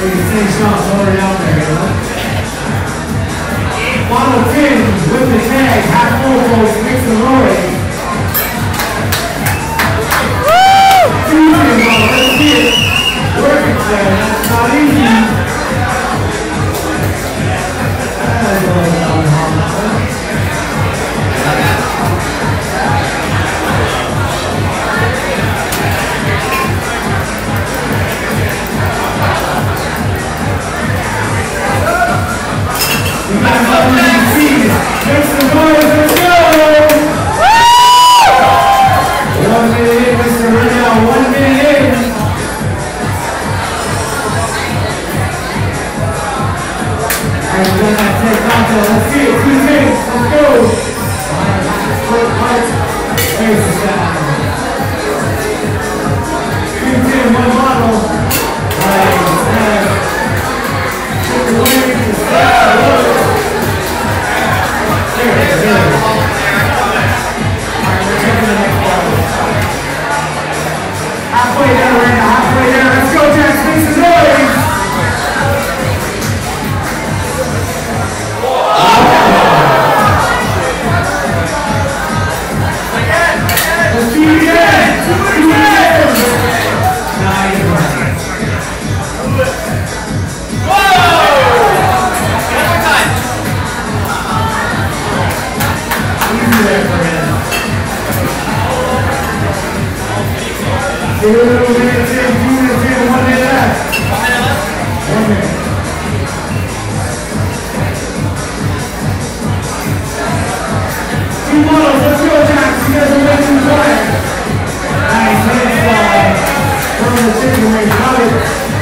Model 10 with the tag, half full goals, mix and noise. Let's see it. Working there, that's not easy. Make some noise, let's go! 1 minute in, Mr. Renda, 1 minute in. Alright, we're gonna take contact. Let's see it, 2 minutes, let's go! Face is down. 2-10, 1 model. Right, take the wing, halfway there, Renda, halfway there. Let's go, Jack. Make some noise. Let's do it again. Do it again. Nice. Easy there for Renda. 2 minutes in, 1 minute left. 1 minute. Two models, let's go, Jack. You guys are way too quiet. Nice hand slide from the chicken wing. Love it.